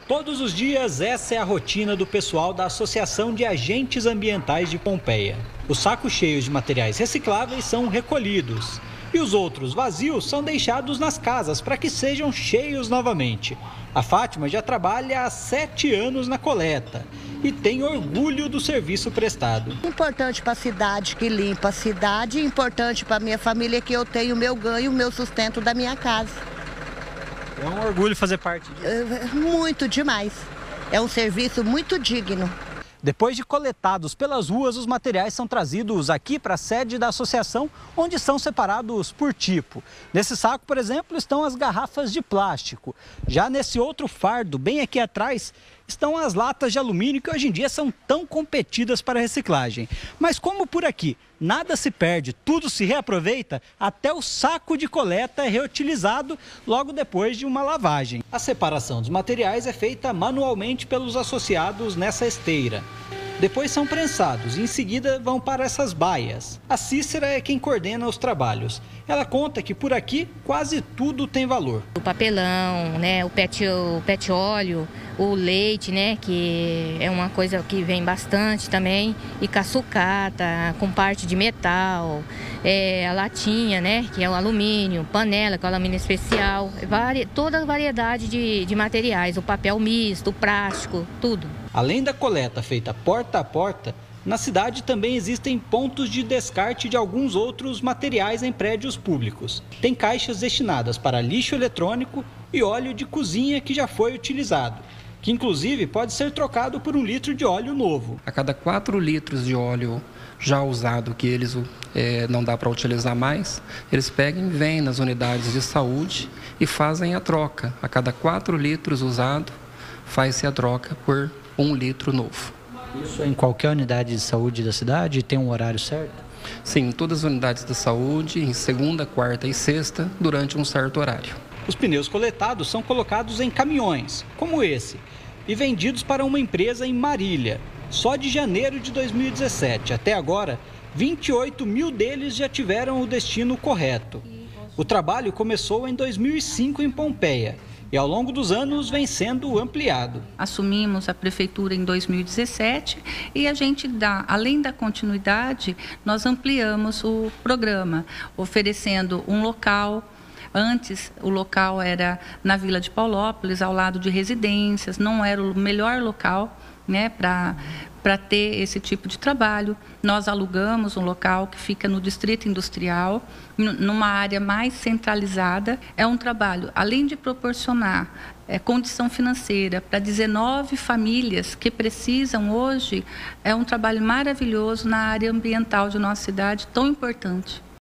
Todos os dias, essa é a rotina do pessoal da Associação de Agentes Ambientais de Pompeia. Os sacos cheios de materiais recicláveis são recolhidos e os outros vazios são deixados nas casas para que sejam cheios novamente. A Fátima já trabalha há 7 anos na coleta e tem orgulho do serviço prestado. Importante para a cidade que limpa a cidade, importante para a minha família que eu tenho o meu ganho, o meu sustento da minha casa. É um orgulho fazer parte disso. Muito demais. É um serviço muito digno. Depois de coletados pelas ruas, os materiais são trazidos aqui para a sede da associação, onde são separados por tipo. Nesse saco, por exemplo, estão as garrafas de plástico. Já nesse outro fardo, bem aqui atrás, estão as latas de alumínio que hoje em dia são tão competidas para reciclagem. Mas como por aqui nada se perde, tudo se reaproveita, até o saco de coleta é reutilizado logo depois de uma lavagem. A separação dos materiais é feita manualmente pelos associados nessa esteira. Depois são prensados e em seguida vão para essas baias. A Cícera é quem coordena os trabalhos. Ela conta que por aqui quase tudo tem valor. O papelão, né, o pet óleo, o leite, né, que é uma coisa que vem bastante também, e sucata com parte de metal, a latinha, né, que é o alumínio, panela, que é o alumínio especial, toda a variedade de materiais, o papel misto, o plástico, tudo. Além da coleta feita porta a porta, na cidade também existem pontos de descarte de alguns outros materiais em prédios públicos. Tem caixas destinadas para lixo eletrônico e óleo de cozinha que já foi utilizado, que inclusive pode ser trocado por 1 litro de óleo novo. A cada 4 litros de óleo já usado que eles não dá para utilizar mais, eles pegam e vêm nas unidades de saúde e fazem a troca. A cada 4 litros usado, faz-se a troca por 1 litro novo. Isso em qualquer unidade de saúde da cidade? Tem um horário certo? Sim, em todas as unidades da saúde, em segunda, quarta e sexta, durante um certo horário. Os pneus coletados são colocados em caminhões, como esse, e vendidos para uma empresa em Marília. Só de janeiro de 2017 até agora, 28 mil deles já tiveram o destino correto. O trabalho começou em 2005 em Pompeia e ao longo dos anos vem sendo ampliado. Assumimos a prefeitura em 2017 e a gente além da continuidade, nós ampliamos o programa, oferecendo um local. Antes, o local era na Vila de Paulópolis, ao lado de residências, não era o melhor local, né, para ter esse tipo de trabalho. Nós alugamos um local que fica no Distrito Industrial, numa área mais centralizada. É um trabalho, além de proporcionar condição financeira para 19 famílias que precisam hoje, é um trabalho maravilhoso na área ambiental de nossa cidade, tão importante.